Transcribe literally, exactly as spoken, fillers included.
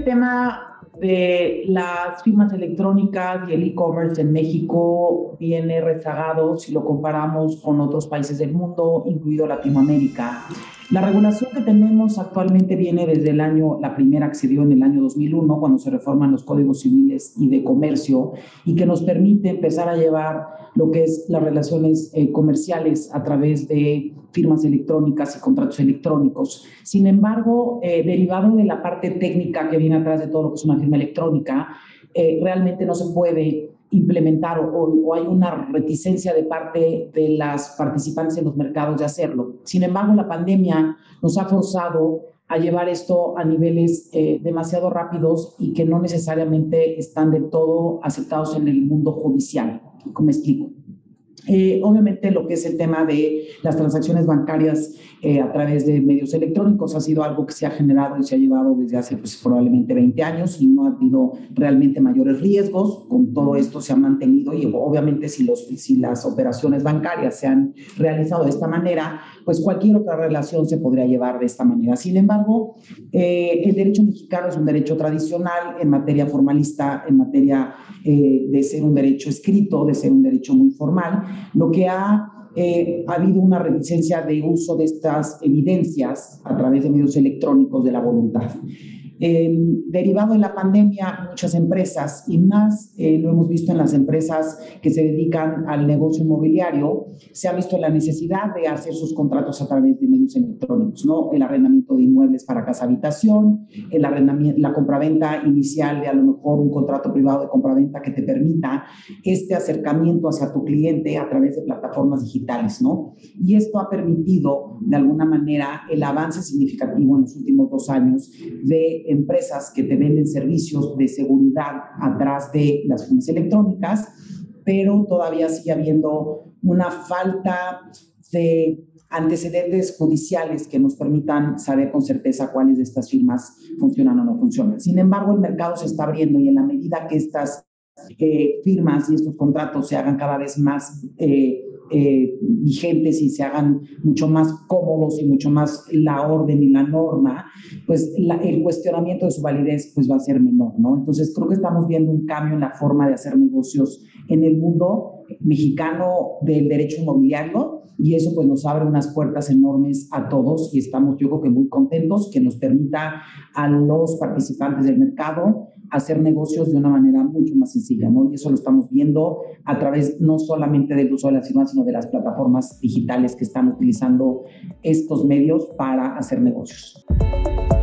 el tema de las firmas electrónicas y el e-commerce en México viene rezagado si lo comparamos con otros países del mundo, incluido Latinoamérica. La regulación que tenemos actualmente viene desde el año, la primera que se dio en el año dos mil uno, cuando se reforman los códigos civiles y de comercio, y que nos permite empezar a llevar lo que es las relaciones eh, comerciales a través de firmas electrónicas y contratos electrónicos. Sin embargo, eh, derivado de la parte técnica que viene atrás de todo lo que es una firma electrónica, eh, realmente no se puede implementar o, o hay una reticencia de parte de las participantes en los mercados de hacerlo. Sin embargo, la pandemia nos ha forzado a llevar esto a niveles eh, demasiado rápidos y que no necesariamente están del todo aceptados en el mundo judicial. ¿Cómo me explico? Eh, obviamente lo que es el tema de las transacciones bancarias eh, a través de medios electrónicos ha sido algo que se ha generado y se ha llevado desde hace pues, probablemente veinte años y no ha habido realmente mayores riesgos. Con todo esto se ha mantenido y obviamente si, los, si las operaciones bancarias se han realizado de esta manera, pues cualquier otra relación se podría llevar de esta manera. Sin embargo, eh, el derecho mexicano es un derecho tradicional en materia formalista, en materia eh, de ser un derecho escrito, de ser un derecho muy formal, lo que ha, eh, ha habido una reticencia de uso de estas evidencias a través de medios electrónicos de la voluntad. Eh, derivado de la pandemia, muchas empresas, y más eh, lo hemos visto en las empresas que se dedican al negocio inmobiliario, se ha visto la necesidad de hacer sus contratos a través de medios electrónicos, ¿no? El arrendamiento de inmuebles para casa-habitación, el arrendamiento, la compraventa inicial de a lo mejor un contrato privado de compraventa que te permita este acercamiento hacia tu cliente a través de plataformas digitales, ¿no? Y esto ha permitido, de alguna manera, el avance significativo en los últimos dos años de empresas que te venden servicios de seguridad atrás de las firmas electrónicas, pero todavía sigue habiendo una falta de antecedentes judiciales que nos permitan saber con certeza cuáles de estas firmas funcionan o no funcionan. Sin embargo, el mercado se está abriendo y en la medida que estas eh, firmas y estos contratos se hagan cada vez más eh, eh, vigentes y se hagan mucho más cómodos y mucho más la orden y la norma, pues la, el cuestionamiento de su validez pues va a ser menor, ¿no? Entonces creo que estamos viendo un cambio en la forma de hacer negocios en el mundo mexicano del derecho inmobiliario y eso pues nos abre unas puertas enormes a todos y estamos yo creo que muy contentos que nos permita a los participantes del mercado hacer negocios de una manera mucho más sencilla, ¿no? Y eso lo estamos viendo a través no solamente del uso de las firmas, sino de las plataformas digitales que están utilizando estos medios para hacer negocios.